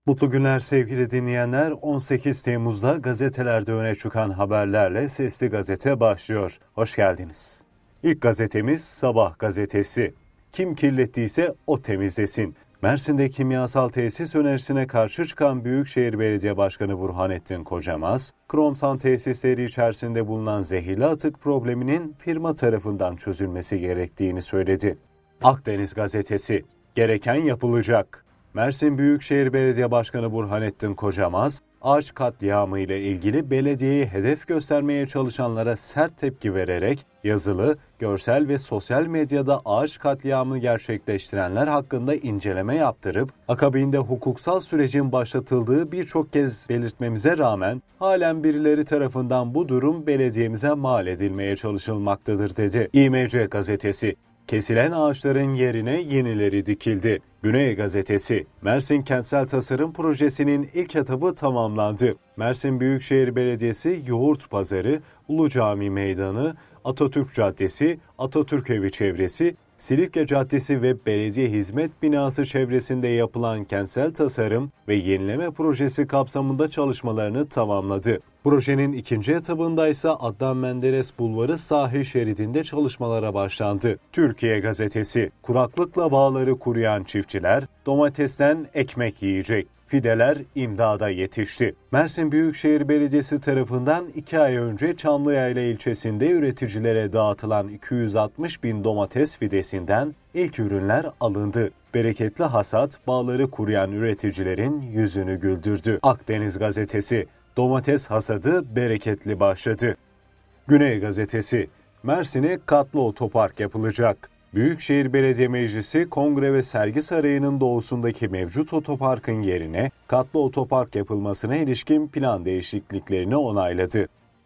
Mutlu günler sevgili dinleyenler. 18 Temmuz'da gazetelerde öne çıkan haberlerle Sesli Gazete başlıyor. Hoş geldiniz. İlk gazetemiz Sabah gazetesi. Kim kirlettiyse o temizlesin. Mersin'de kimyasal tesis önerisine karşı çıkan Büyükşehir Belediye Başkanı Burhanettin Kocamaz, Kromsan tesisleri içerisinde bulunan zehirli atık probleminin firma tarafından çözülmesi gerektiğini söyledi. Akdeniz gazetesi, gereken yapılacak. Mersin Büyükşehir Belediye Başkanı Burhanettin Kocamaz, ağaç katliamı ile ilgili belediyeyi hedef göstermeye çalışanlara sert tepki vererek yazılı, görsel ve sosyal medyada ağaç katliamını gerçekleştirenler hakkında inceleme yaptırıp akabinde hukuksal sürecin başlatıldığı birçok kez belirtmemize rağmen halen birileri tarafından bu durum belediyemize mal edilmeye çalışılmaktadır dedi. İMC gazetesi, kesilen ağaçların yerine yenileri dikildi. Güney gazetesi, Mersin Kentsel Tasarım Projesi'nin ilk etabı tamamlandı. Mersin Büyükşehir Belediyesi Yoğurt Pazarı, Ulu Cami Meydanı, Atatürk Caddesi, Atatürk Evi çevresi, Silifke Caddesi ve Belediye Hizmet Binası çevresinde yapılan kentsel tasarım ve yenileme projesi kapsamında çalışmalarını tamamladı. Projenin ikinci etabında ise Adnan Menderes Bulvarı sahil şeridinde çalışmalara başlandı. Türkiye gazetesi, kuraklıkla bağları kuruyan çiftçiler domatesten ekmek yiyecek. Fideler imdada yetişti. Mersin Büyükşehir Belediyesi tarafından 2 ay önce Çamlıyayla ilçesinde üreticilere dağıtılan 260 bin domates fidesinden ilk ürünler alındı. Bereketli hasat bağları kuruyan üreticilerin yüzünü güldürdü. Akdeniz gazetesi, domates hasadı bereketli başladı. Güney gazetesi, Mersin'e katlı otopark yapılacak. Büyükşehir Belediye Meclisi Kongre ve Sergi Sarayı'nın doğusundaki mevcut otoparkın yerine katlı otopark yapılmasına ilişkin plan değişikliklerini onayladı.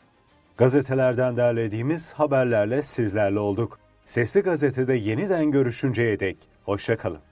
Gazetelerden derlediğimiz haberlerle sizlerle olduk. Sesli Gazete'de yeniden görüşünceye dek hoşça kalın.